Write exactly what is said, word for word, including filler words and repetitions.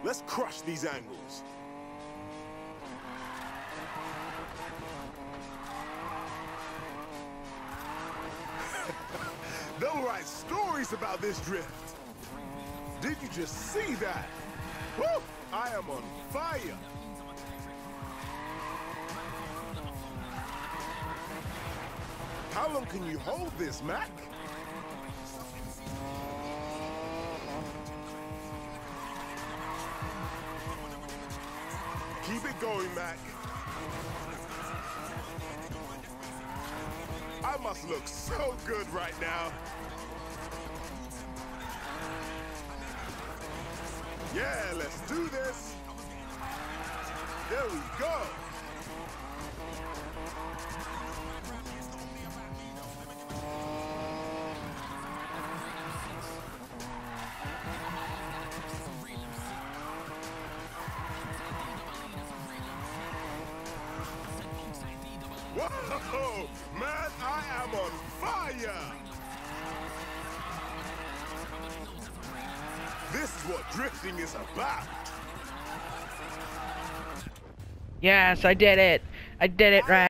Let's crush these angles. They'll write stories about this drift. Did you just see that? Woo! I am on fire. How long can you hold this, Mac? Keep it going, Mac. I must look so good right now. Yeah, let's do this. There we go. Whoa, man, I am on fire! This is what drifting is about. Yes, I did it. I did it right.